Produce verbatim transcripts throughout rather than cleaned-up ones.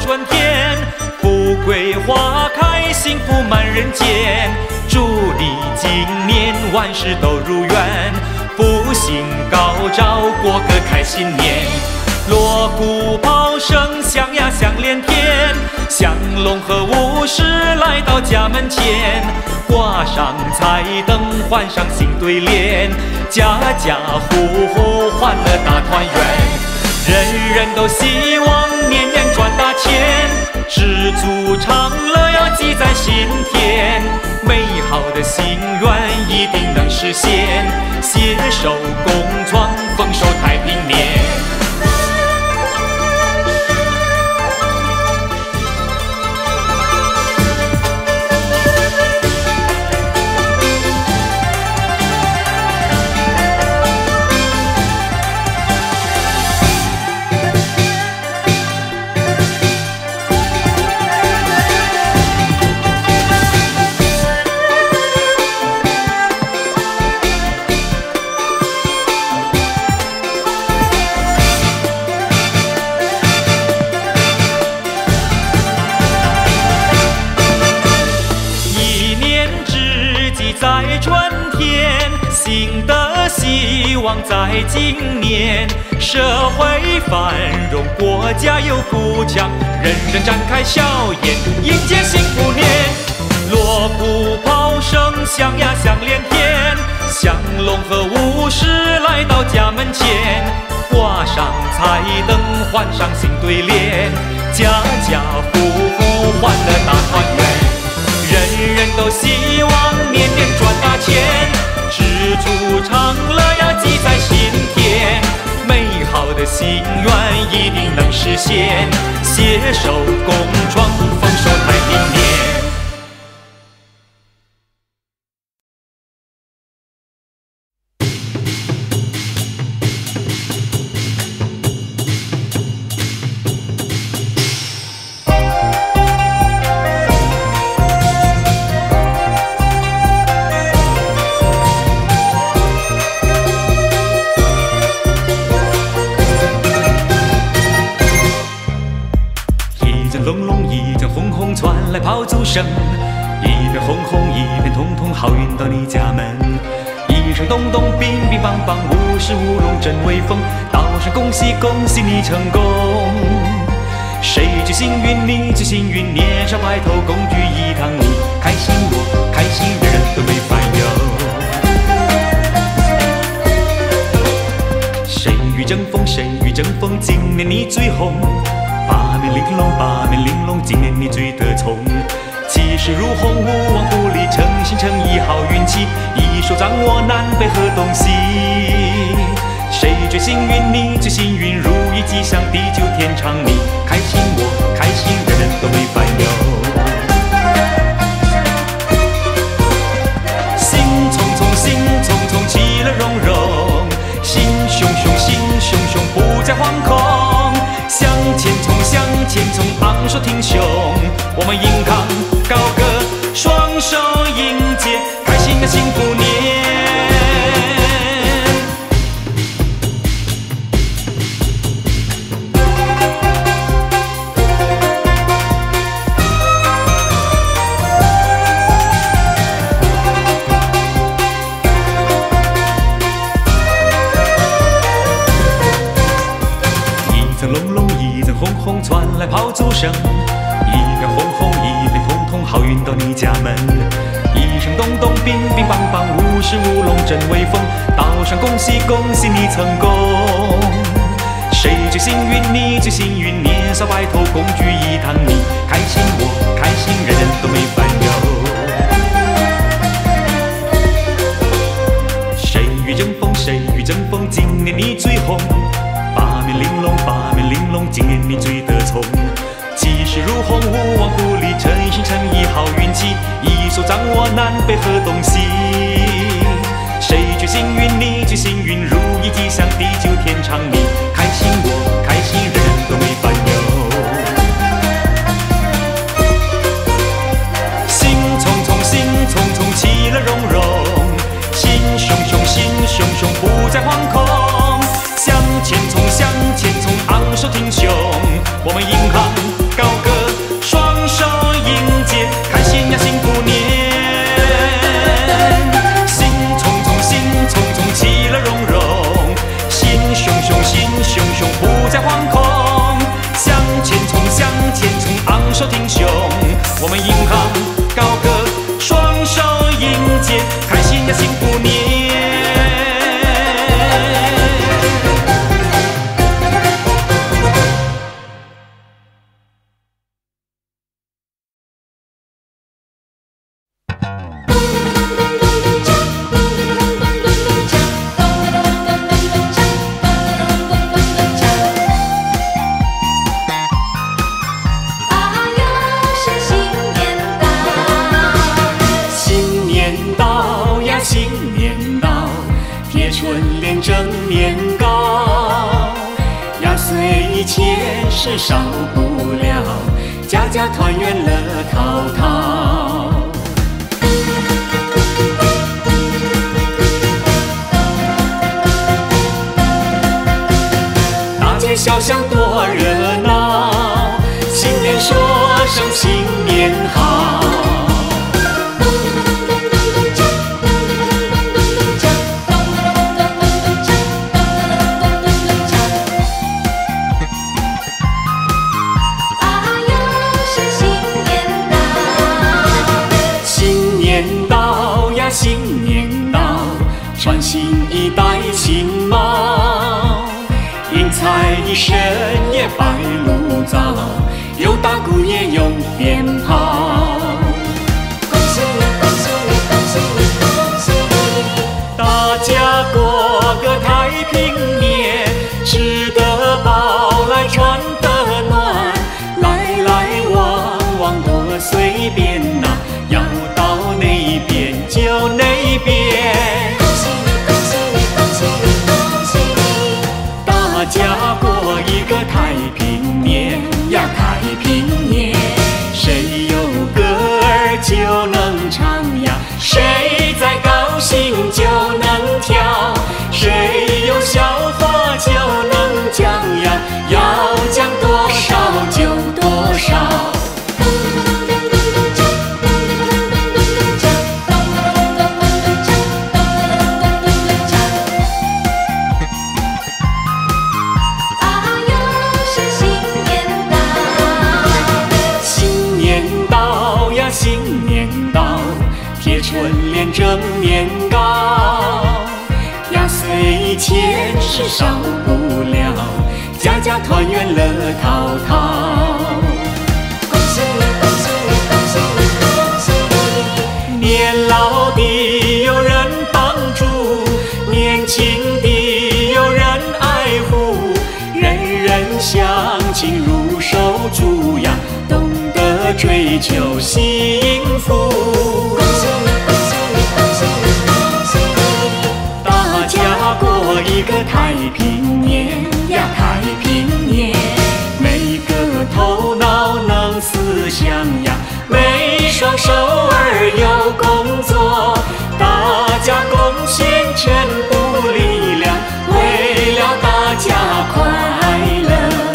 春天，富贵花开，幸福满人间。祝你今年万事都如愿，福星高照，过个开心年。锣鼓炮声响呀响连天，祥龙和武士来到家门前，挂上彩灯，换上新对联，家家户户欢乐大团圆。人人都希望年年赚大钱，知足常乐要记在心田，美好的心愿一定能实现，携手共创丰收太平年。在春天，新的希望在今年，社会繁荣，国家有富强，人人展开笑颜，迎接幸福年。锣鼓炮声响呀响连天，祥龙和武士来到家门前，挂上彩灯，换上新对联，家家户户欢乐大团圆。人人都希望年年赚大钱，知足常乐要记在心田，美好的心愿一定能实现，携手共创丰收太平年。隆隆一阵轰轰传来炮竹声，一边轰轰一边通通，好运到你家门。一声咚咚，乒乒乓乓，舞狮舞龙真威风，道声恭喜恭喜你成功。谁最幸运你最幸运，年少白头共聚一堂，你开心我开心，人人都没烦忧。谁与争锋谁与争锋，今年你最红。八面玲珑，八面玲珑，今年你最得宠。气势如虹，勿忘不离，诚心诚意好运气，一手掌握南北和东西。谁最幸运你最幸运，如意吉祥，地久天长，你开心我开心，人人都没烦忧。心匆匆心匆匆，其乐融融，心熊熊心熊熊，不再惶恐。向前冲，向前冲，昂首挺胸，我们银行高歌，双手迎接开心的幸福年。一阵隆隆，一阵轰轰，传来炮竹声，一边轰轰，一边通通，好运到你家门。一声咚咚，乒乒乓乓，舞狮舞龙真威风，道声恭喜恭喜你成功。谁最幸运你最幸运，年少白头共聚一堂，你开心我开心，人人都没烦忧。谁与争锋谁与争锋，今年你最红。八面玲珑，八面玲珑，今年你最得宠。气势如虹，勿忘不离，诚心诚意好运气，一手掌握南北和东西。谁最幸运你最幸运，如意吉祥，地久天长，你开心我开心，人人都没烦忧。心匆匆心匆匆，其乐融融，心熊熊心熊熊，不再惶恐。向前冲，向前冲，昂首挺胸，我们银行高歌。 手挺胸，我们银行高歌，双手迎接开心的幸福年。 是少不了，家家团圆乐陶陶。大街小巷多热闹，新年说声新年好。新年到，穿新衣戴新帽，迎财神也摆炉灶，有打鼓也有鞭炮。恭喜你，恭喜你，恭喜你，恭喜你！大家过个太平年，吃得饱来穿得暖，来来往往多随便呐、啊，要到哪边就哪边。恭喜你，恭喜你，恭喜你，恭喜你！大家过一个太平年呀，太平年。谁有歌儿就能唱呀，谁在高兴就能跳，谁有笑话就能讲呀，要讲多少就多少。新年到，贴春联整年糕，压岁钱是少不了，家家团圆乐陶陶。恭喜你，恭喜你，恭喜你，恭喜你！年老的有人帮助，年轻的有人爱护，人人相亲如手足呀，懂得追求幸福。恭喜你，恭喜你，恭喜你，恭喜你！大家过一个太平年呀，太平年。每个头脑能思想呀，每双手儿有工作，大家贡献全部力量，为了大家快乐。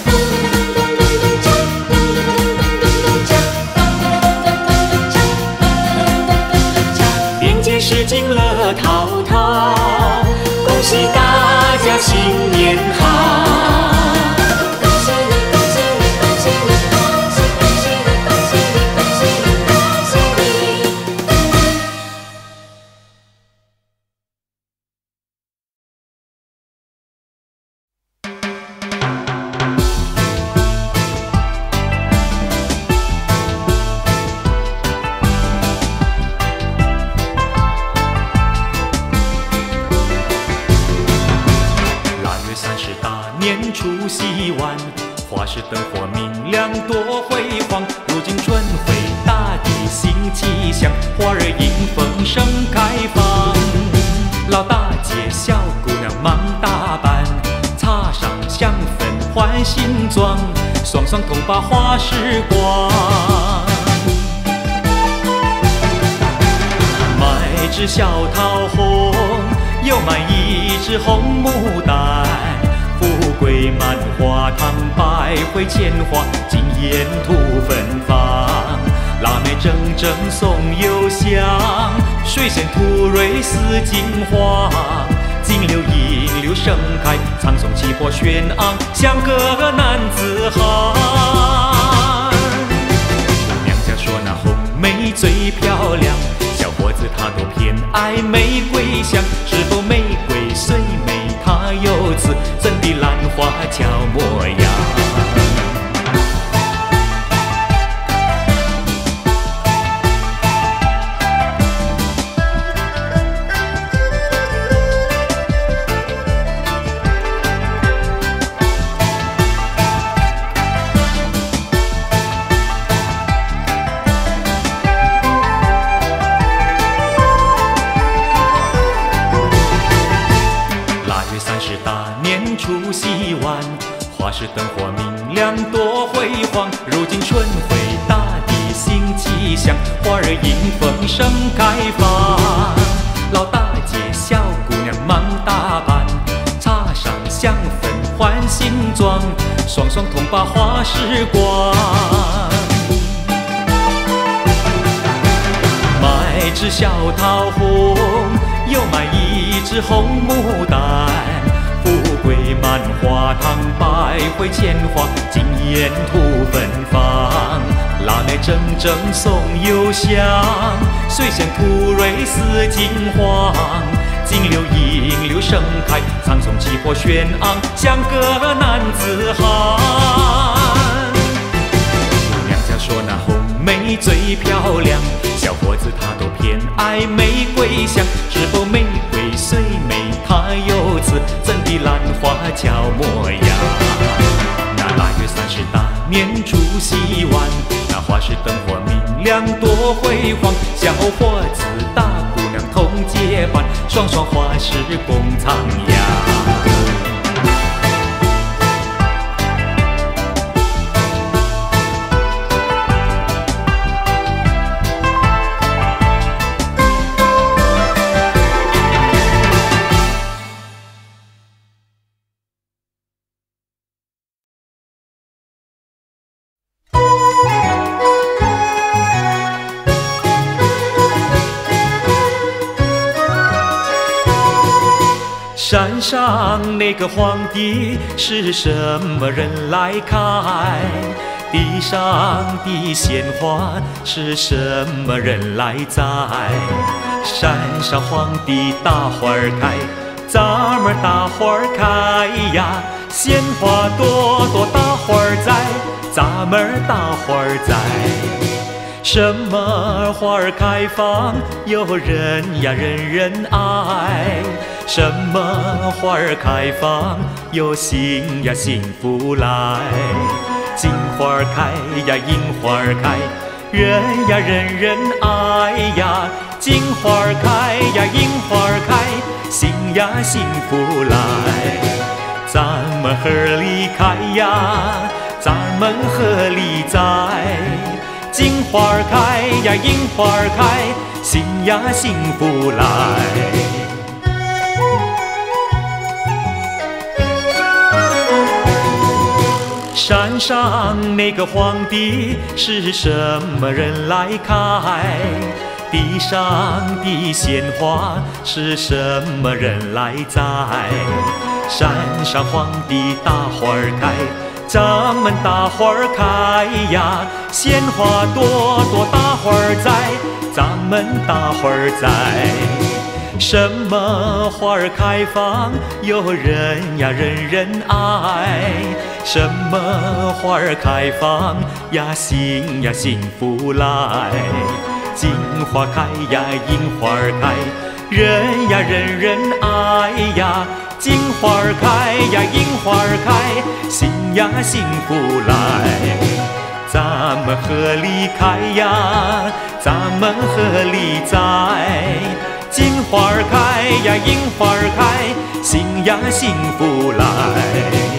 市井乐陶陶，恭喜大家新年好！恭喜你，恭喜你，恭喜你，恭喜恭喜你，恭喜你，恭喜你，恭喜你！ 年除夕晚，花市灯火明亮多辉煌。如今春回大地新气象，花儿迎风盛开放。老大姐小姑娘忙打扮，擦上香粉换新装，双双同把花市逛。买只小桃红，又买一只红牡丹。富贵满花堂，百回千花，金沿土芬芳。腊梅整整送幽香，水仙吐蕊似金黄。金柳银柳盛开，苍松气魄轩昂，像个男子汉。 最漂亮。小伙子他都偏爱玫瑰香，是否玫瑰虽美它有刺，怎的兰花俏模样？除夕晚，花市灯火明亮多辉煌。如今春回大地新气象，花儿迎风盛开放。老大姐小姑娘忙打扮，插上香粉换新装，双双同把花市逛。买只小桃红，又买一只红牡丹。富贵满花堂，百回千花，惊艳吐芬芳。腊梅阵阵送幽香，水仙吐蕊似金黄。金柳银柳盛开，苍松气魄轩昂，像个男子汉。娘家说那红梅最漂亮，小伙子他都偏爱玫瑰香。是否玫瑰虽美它有刺，怎的兰花俏模样？那腊月三十大年除夕晚，那花市灯火明亮多辉煌。小伙子大姑娘同结伴，双双花市共徜徉。山上那个皇帝是什么人来开？地上的鲜花是什么人来栽？山上皇帝大花儿开，咱们大花儿开呀！鲜花朵朵大花儿栽，咱们大花儿栽。什么花儿开放，有人呀人人爱。什么花儿开放，有幸呀幸福来。金花儿开呀银花儿开，人呀人人爱呀。金花儿开呀银花儿开，幸呀幸福来。咱们河里开呀，咱们河里栽。金花儿开呀银花儿开，幸呀幸福来。山上那个皇帝是什么人来开？地上的鲜花是什么人来栽？山上皇帝大花儿开，咱们大花儿开呀！鲜花朵朵大花儿栽，咱们大花儿栽。什么花儿开放，有人呀人人爱。什么花儿开放呀，幸呀幸福来。金花开呀银花儿开，人呀人人爱呀。金花儿开呀银花儿开，幸呀幸福来。咱们河里开呀，咱们河里栽。金花儿开呀银花儿开，幸呀幸福来。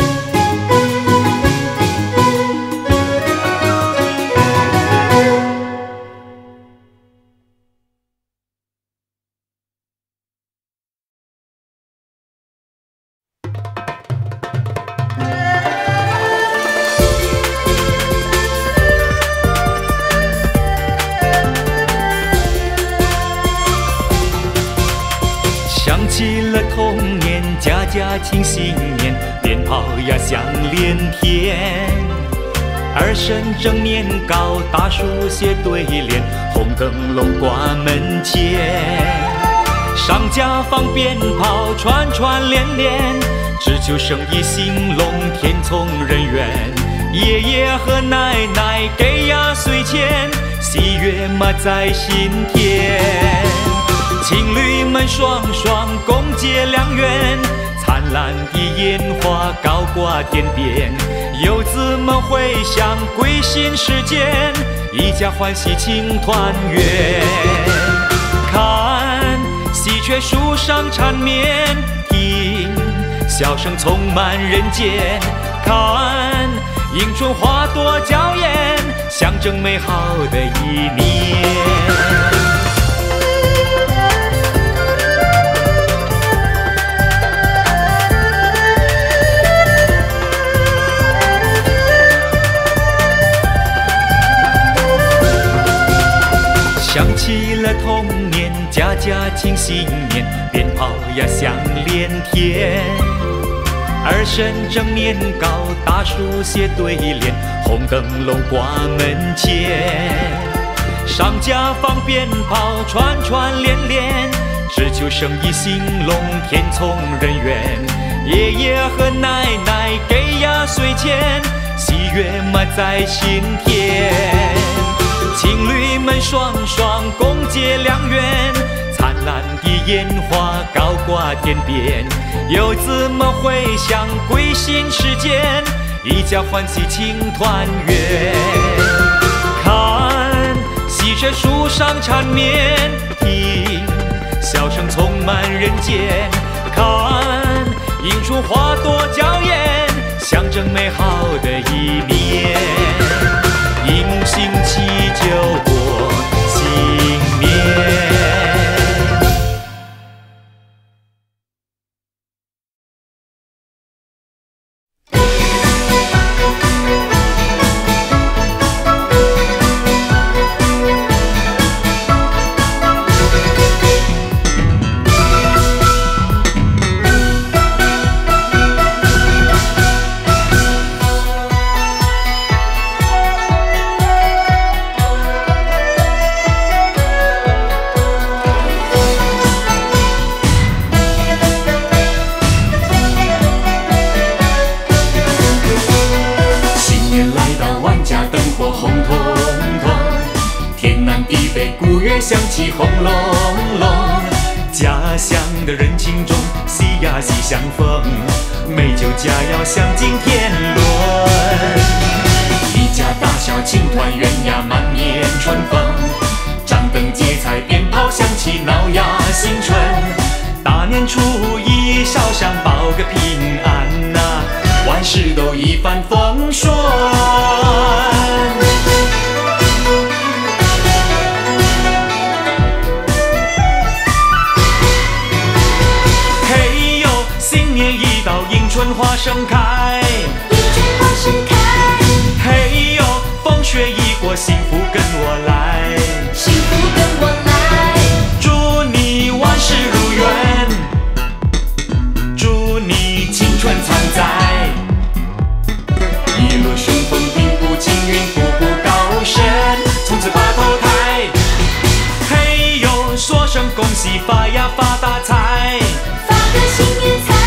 想起了童年，家家庆新年，鞭炮呀响连天。 儿孙正年高，大书写对联，红灯笼挂门前。上家放鞭炮，串串连连，只求生意兴隆，天从人愿。爷爷和奶奶给压岁钱，喜悦嘛在心田。情侣们双双共结良缘，灿烂的烟花高挂天边。游子们回乡归心似箭，一家欢喜庆团圆。看喜鹊树上缠绵，听笑声充满人间。看迎春花朵娇艳，象征美好的一年。想起了童年，家家庆新年，鞭炮呀响连天。儿孙正年高，大书写对联，红灯笼挂门前。上家放鞭炮，串串连连，只求生意兴隆，天从人愿。爷爷和奶奶给压岁钱，喜悦嘛在心田。情侣们双双共结良缘，灿烂的烟花高挂天边。游子们回乡归心似箭，一家欢喜庆团圆。看喜鹊树上缠绵，听笑声充满人间。看迎春花朵娇艳，象征美好的一年。迎新祈酒过新年。响起轰隆隆，家乡的人群中喜呀喜相逢，美酒佳肴享尽天伦。一家大小庆团圆呀，满面春风，张灯结彩，鞭炮响起，闹呀新春。大年初一烧香报个平安呐、啊，万事都一帆风顺。迎春花盛开， 迎春花盛开。 嘿呦，风雪一过，幸福跟我来， 幸福跟我来。 祝你万事如愿，祝你青春常在，一路顺风，平步青云，步步高升，从此发头胎。嘿呦，说声恭喜，发呀发大财， 发个幸运财。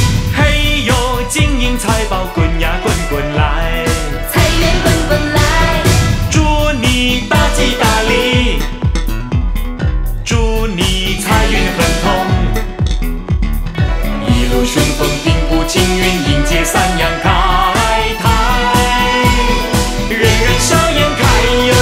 金银财宝滚呀滚滚来， 财源滚滚来。 祝你大吉大利，祝你财运亨通，一路顺风，平步青云，迎接三阳开泰，人人笑颜开哟。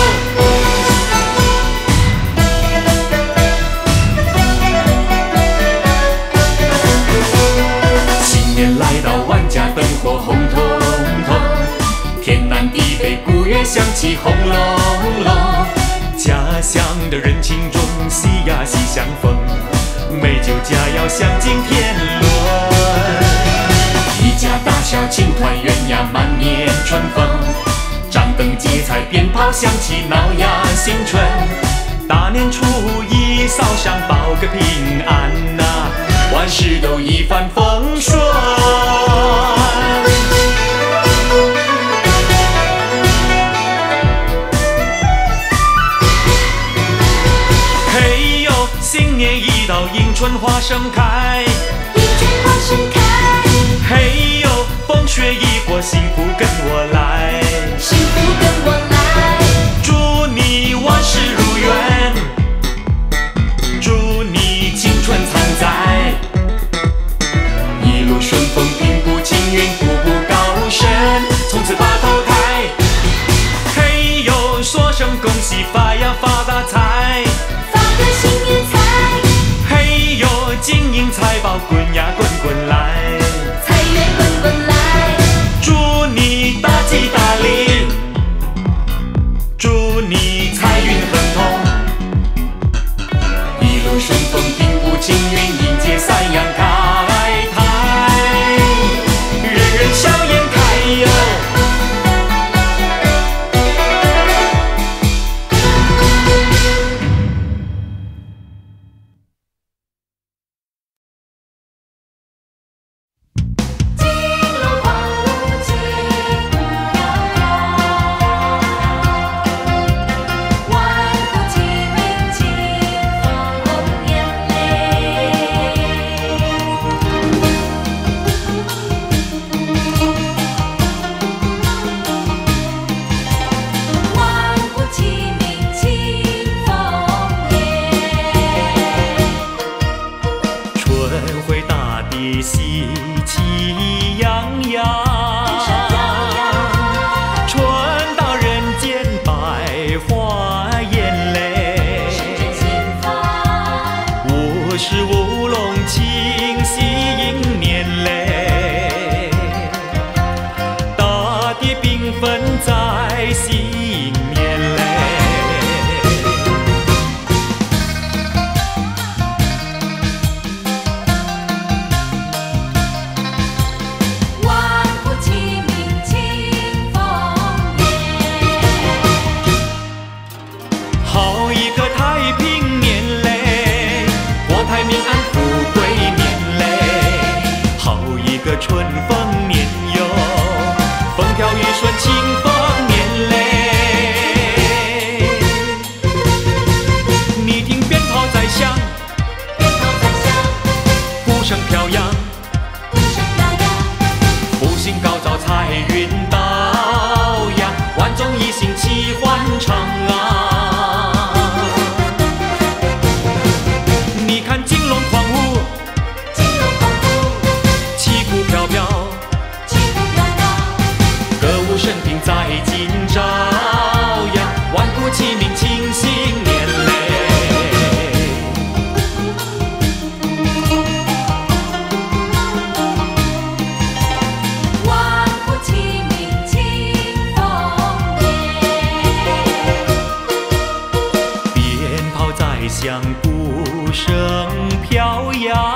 新年来到，万家灯火红彤彤，天南地北鼓乐响起轰隆隆，家乡的人群中喜呀喜相逢，美酒佳肴享尽天伦。一家大小庆团圆呀，满面春风，张灯结彩，鞭炮响起，闹呀新春。大年初一烧香报个平安呐、啊，万事都一帆风顺。 春花盛开， 迎春花盛开， 嘿呦，风雪一过，幸福跟我来， 幸福跟我来， 祝你万事如愿，祝你青春常在，一路顺风，平步青云，步步高升，从此把头抬，嘿呦，说声恭喜发呀发大财， 发个新年财， 嘿呦，金银财宝滚呀滚滚来， 财源滚滚来， 祝你大吉大利，祝你财运亨通，一路顺风，平步青云，迎接三阳开泰，人人笑颜开哟。 金龙黄舞旗鼓悠悠，万户齐鸣庆丰年嘞。万户齐鸣庆丰年， 春回大地喜气洋洋，春到人间百花艳嘞，无事无龙庆喜迎年嘞，大地缤纷在新年嘞。 万户齐鸣庆丰年， 好一个太平年嘞，国泰民安富贵年嘞，好一个春丰年哟，风调雨顺清丰年嘞。你听鞭炮在响， 鞭炮在响， 鼓声飘扬， 鼓声飘扬， 福星高照，财运到呀，万众一心齐欢唱啊！你看金龙狂舞， 金龙狂舞， 旗鼓飘飘， 旗鼓飘飘， 歌舞升平在今朝呀，万户齐鸣庆新年嘞。 万户齐鸣庆丰年， 鞭炮在响，鼓声飘扬，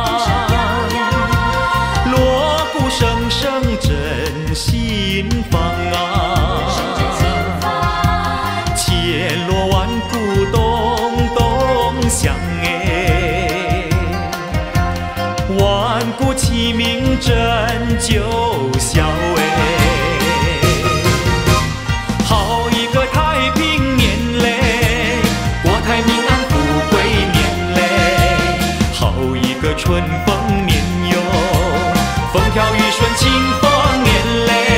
锣鼓声声震心房啊，千锣万鼓咚咚响哎，万鼓齐鸣真九霄哎，好一个太平年嘞，国泰民安富贵年嘞，好一个春丰年哟，风调雨顺清丰年嘞。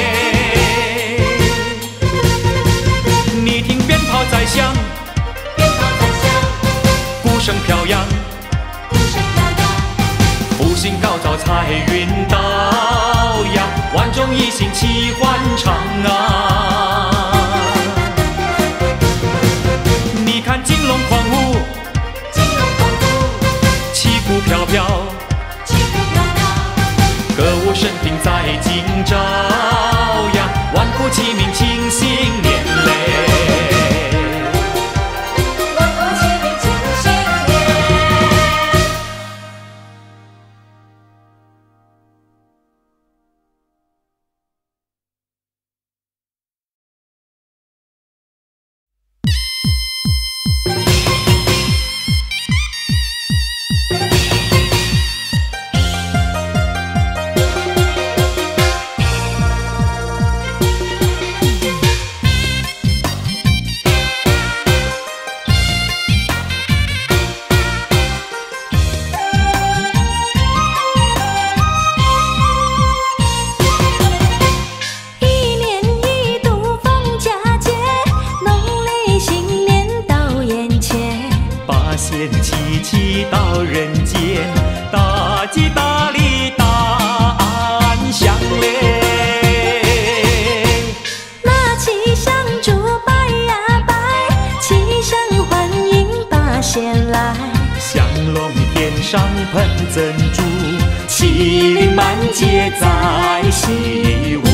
你听鞭炮在响， 鞭炮在响， 鼓声飘扬， 鼓声飘扬， 福星高照，财运到呀，万众一心齐欢唱啊！你看金龙狂舞， 金龙狂舞， 旗鼓飘飘， 旗鼓飘飘， 歌舞升平在今朝呀，万户齐鸣庆新年嘞。 上喷珍珠， 麒麟满街在习武。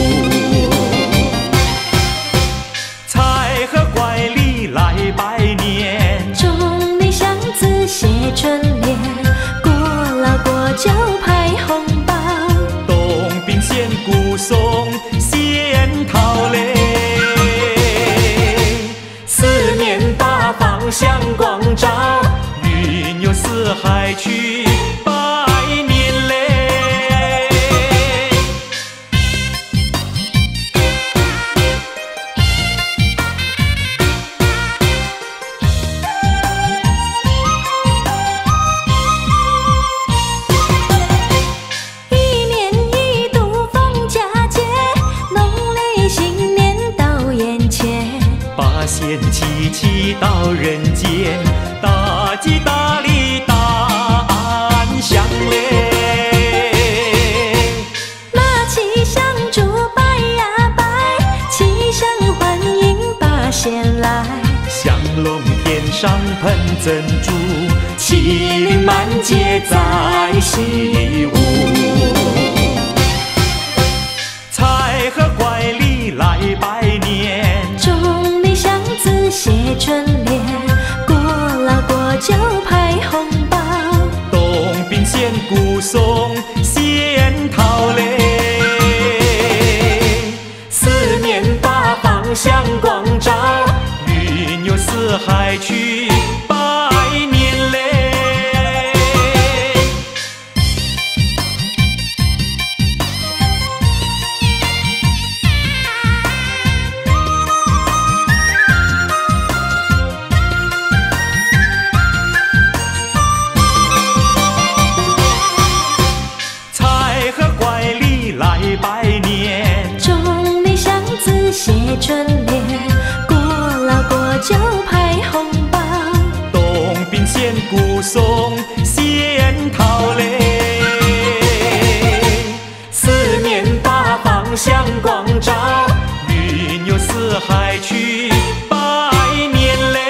财和怪力来拜年， 众里乡子写春联，过老过久派红包， 东宾县古松仙桃嘞， 四面八方向光照， 云游四海去拜年嘞。 一年一度逢佳节，农历新年到眼前， 八仙齐齐到人间，大吉大利大安祥嘞。 马骑香烛拜呀拜，齐声欢迎八仙来。 香龙天上喷珍珠， 麒麟满街在习武。 财和怪力来拜年， 众里乡子写春联，过老过久派红包， 东宾县古松仙桃嘞， 四面八方向光照， 云游四海去拜年嘞。财和怪力来拜年， 众里乡子写春联，过老过久派红包， 东宾县古松仙桃嘞， 四面八方向光照， 云游四海去拜年嘞。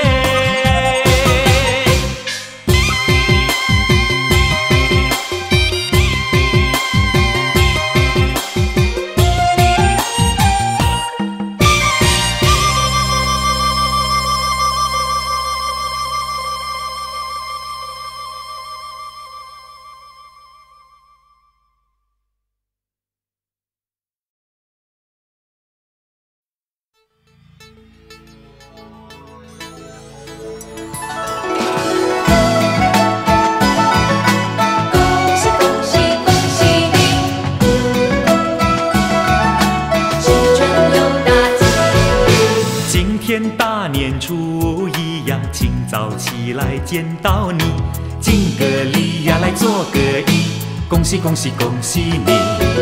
恭喜恭喜恭喜你，新春又大吉。 今天大年初一呀，清早起来见到你，敬个礼呀，来做个揖，恭喜恭喜恭喜你，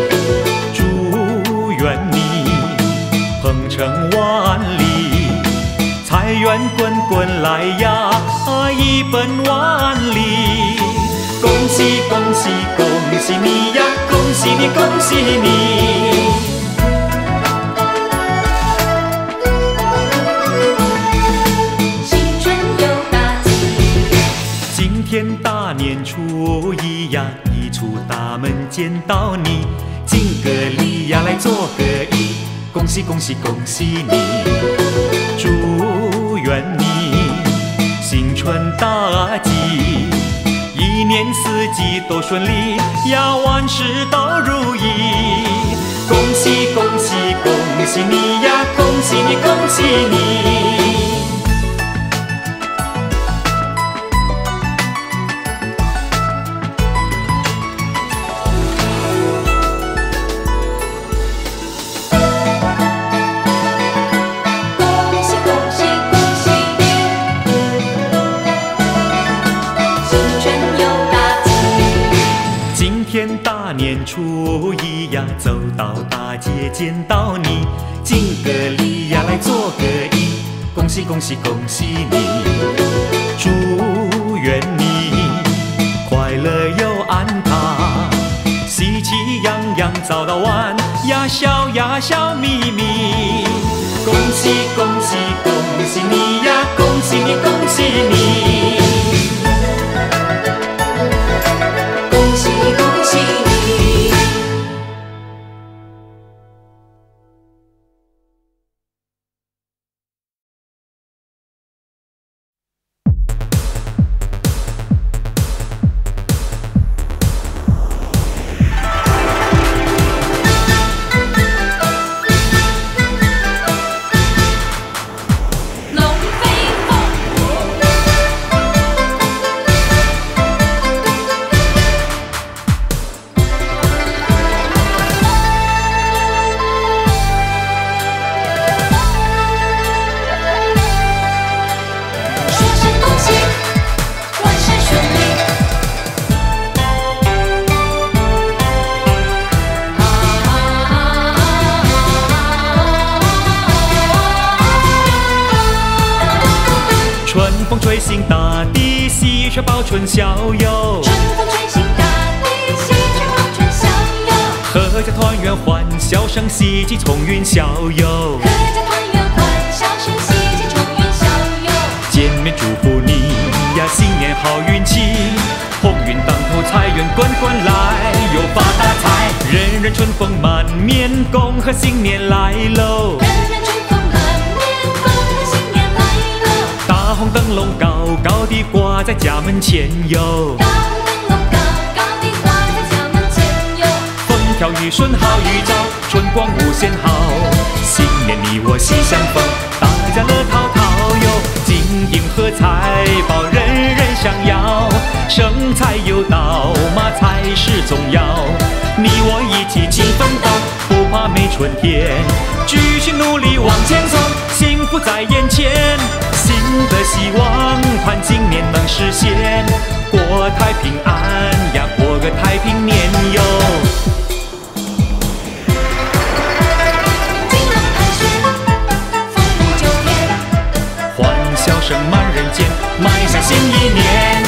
祝愿你鹏程万里，财源滚滚来呀，一奔万里。恭喜恭喜恭喜你呀，恭喜你恭喜你。 新春又大吉， 今天大年初一呀，一出大门见到你，敬个礼呀，来做个揖，恭喜恭喜恭喜你，祝愿你新春大吉，一年四季都顺利呀，万事都如意。恭喜恭喜恭喜你呀，恭喜你恭喜你。 恭喜恭喜恭喜你，新春又大吉。 今天大年初一呀，走到大街见到你，敬个礼呀，来做个揖，恭喜恭喜恭喜你，祝愿你快乐又安康，喜气洋洋早到晚呀，笑呀笑眯眯。恭喜恭喜恭喜你呀，恭喜你恭喜你。 恭喜恭喜你！ 春风吹醒大地，喜鹊报春宵哟。 春风吹醒大地，喜鹊报春宵哟。 阖家团圆欢笑声，喜气冲云霄哟。 阖家团圆欢笑声，喜气冲云霄哟。 见面祝福你呀，新年好运气，鸿运当头，财源滚滚来，又发大财。人人春风满面，恭贺新年来喽。 人人春风满面，恭贺新年来喽。 大红灯笼高高地挂在家门前哟。 大红灯笼高高地挂在家门前哟。 风调雨顺好预兆，春光无限好。新年你我喜相逢，大家乐淘淘哟。金银和财宝人人想要，生财有道，马才是重要。你我一起勤奋斗，不怕没春天。继续努力往前走，幸福在眼前。新的希望盼今年能实现，过太平安呀，过个太平年哟。 金龙盘旋，风舞九天， 欢笑声满人间，迈向新一年。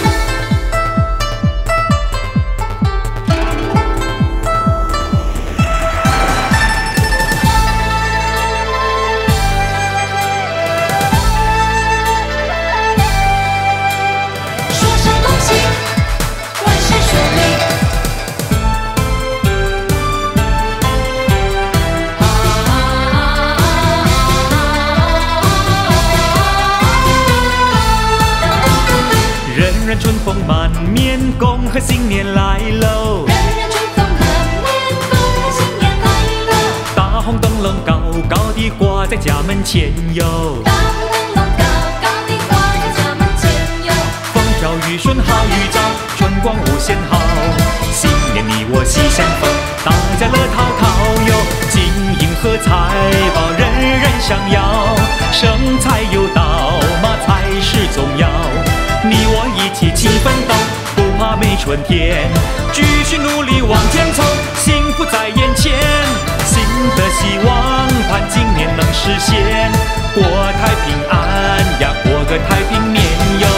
春风满面，恭贺新年来喽！ 人人春风满面，恭贺新年来喽！ 大红灯笼高高地挂在家门前哟。 大红灯笼高高地挂在家门前哟。 风调雨顺好预兆，春光无限好。新年你我喜相逢，大家乐淘淘哟。金银和财宝人人想要，生财有道，马才是重要。你我一起勤奋斗，不怕没春天。继续努力往前冲，幸福在眼前。新的希望盼今年能实现，过太平安呀，过个太平年哟。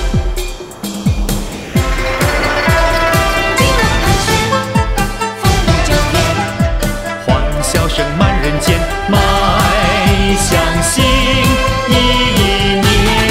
金龙盘旋，风舞九天， 欢笑声满人间，迈向新一年。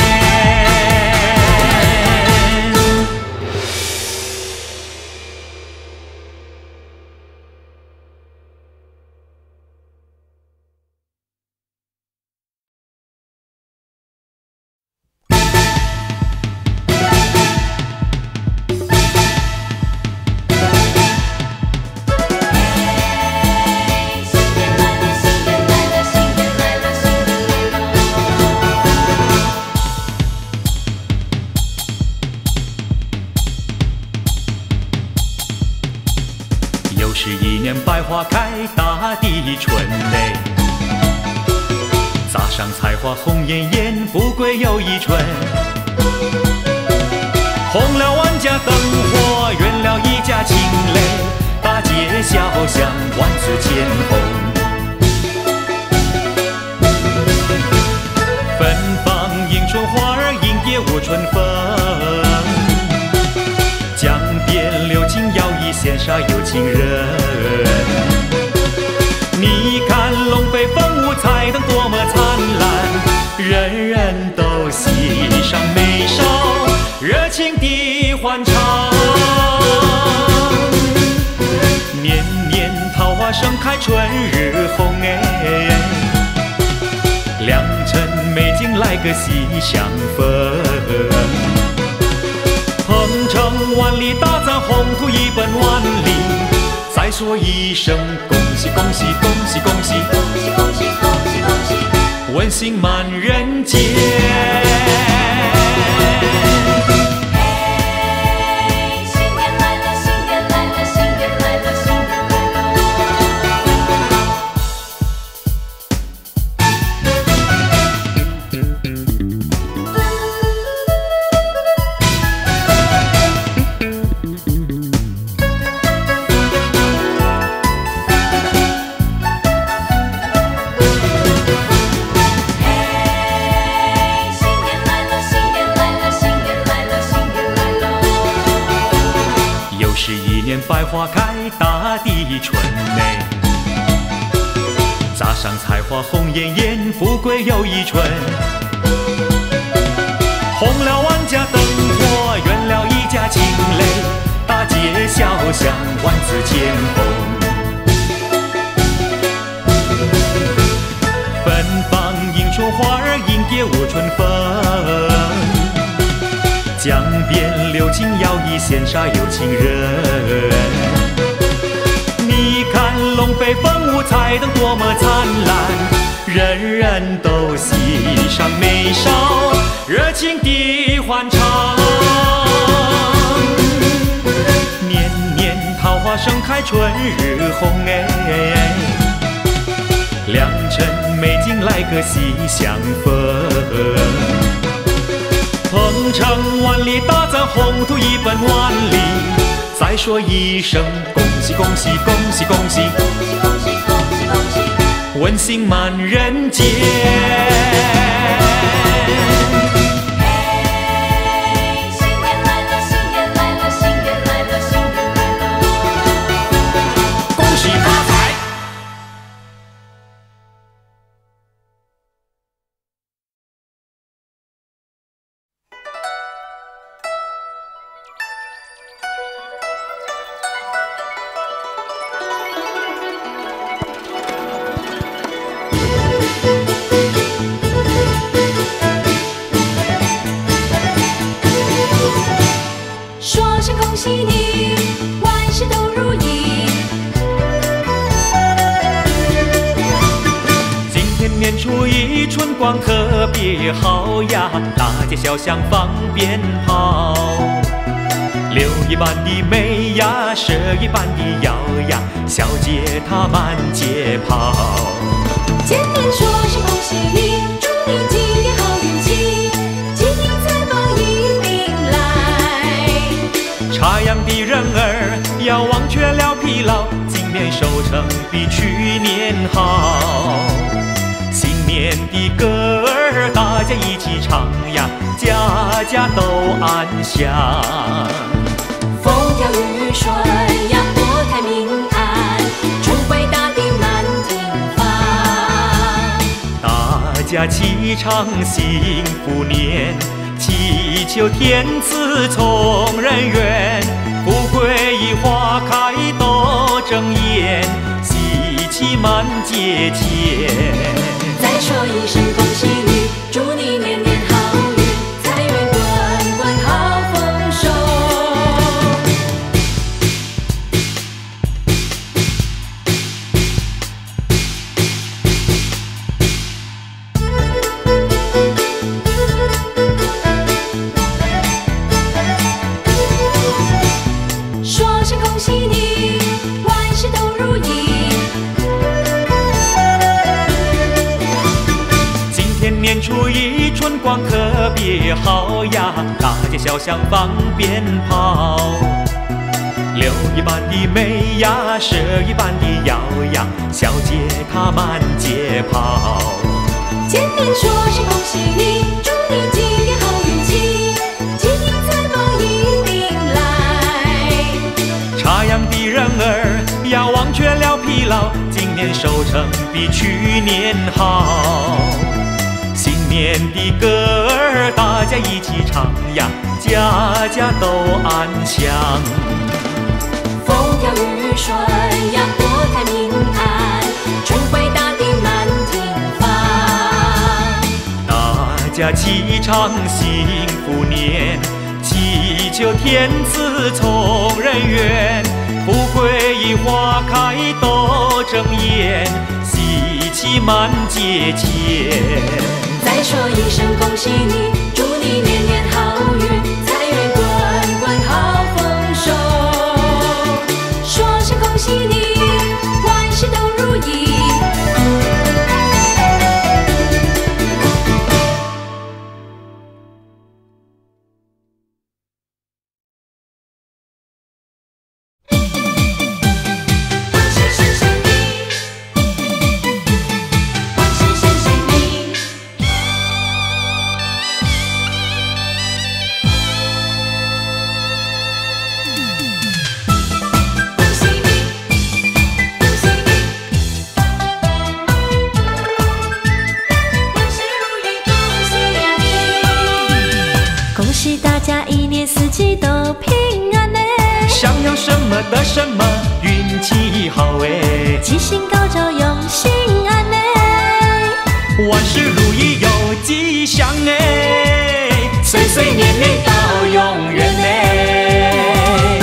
又是一年百花开，大地春雷。撒上菜花红艳艳，富贵又一春。红了万家灯火，圆了一家清泪。大街小巷，万紫千红。芬芳迎春花儿，迎蝶舞春风。江边留情摇曳，羡煞有情人。你看龙飞凤舞，彩灯多么灿烂，人人都喜上眉梢，热情地欢唱。 盛开春日红哎，良辰美景来个喜相逢，鹏程万里大展宏图一奔万里，再说一声恭喜恭喜恭喜恭喜恭喜恭喜恭喜恭喜， 温馨满人间。百花开，大地春美，扎上彩花红艳艳，富贵又一春。红了万家灯火，圆了一家清泪，大街小巷万紫千红。芬芳迎春花儿，迎蝶舞春风。江边流金摇曳，羡煞有情人。你看龙飞凤舞，彩灯多么灿烂，人人都喜上眉梢，热情地欢唱。年年桃花盛开，春日红哎，良辰美景来个喜相逢。鹏程万里大展宏图一奔万里，再说一声恭喜恭喜恭喜恭喜恭喜恭喜恭喜恭喜， 温馨满人间。 恭喜你，万事都如意。 今天年初一，春光特别好呀，大街小巷放鞭炮，六一般的美呀，十一般的摇呀，小姐她满街跑。 见面说声恭喜你，祝你今年好运气，金银财宝一并来。 插秧的人儿要忘却了疲劳，今年收成比去年好。新年的歌儿大家一起唱呀，家家都安详。 风调雨顺呀，国泰民安，祝伟大的满庭芳。 大家齐唱幸福年，祈求天赐从人愿，富贵以花开多争艳，喜气满街前。 再说一声恭喜你，祝你年年好运，财源滚滚好丰收。说声恭喜你，万事都如意。 年初一，春光特别好呀，大街小巷放鞭炮，六一般的美呀，十一般的摇呀，小姐她满街跑。 见面说声恭喜你，祝你今年好运气，金银财宝一并来。 插秧的人儿要忘却了疲劳，今年收成比去年好。新年的歌儿大家一起唱呀，家家都安详。 风调雨顺呀，国泰民安。 呀祈长幸福年，祈求天赐从人愿，富贵花开多争艳，喜气满街前。 再说一声恭喜你，祝你年年好运，财源滚滚好丰收。说声恭喜你，万事都如意。 得什么运气好哎， 吉星高照永心安哎， 万事如意有吉祥哎，岁岁年年到永远哎。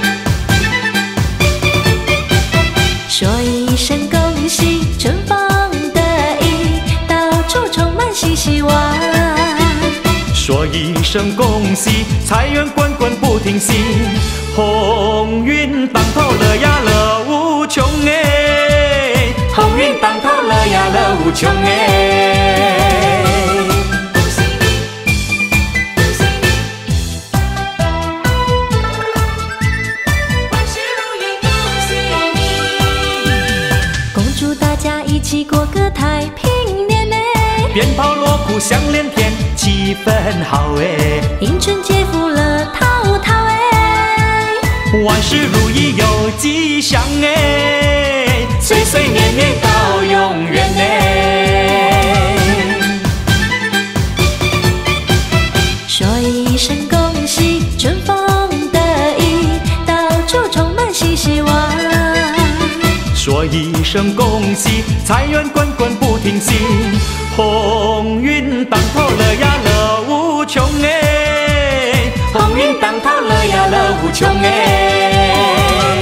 说一声恭喜，春风得意，到处充满新希望。 说一声恭喜，财源滚滚不停息，鸿运当头乐呀乐无穷哎，鸿运当头乐呀乐无穷哎。 恭喜你，恭喜你，万事如意，恭喜你，恭祝大家一起过个太平年哎， 鞭炮锣鼓响连天，气氛好哎， 迎春接福乐滔滔哎， 万事如意有吉祥哎，岁岁年年到永远哎。 说一声恭喜，春风得意，到处充满新希望。 说一声恭喜，财源滚滚不停息，鸿运当头乐呀乐无穷哎，鸿运当头乐呀乐无穷哎。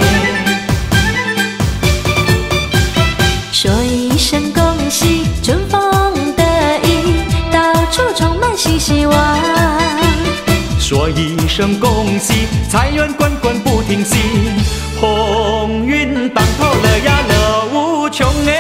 说一声恭喜，春风得意，到处充满新希望。 说一声恭喜，财源滚滚不停息，鸿运当头乐呀乐无穷哎。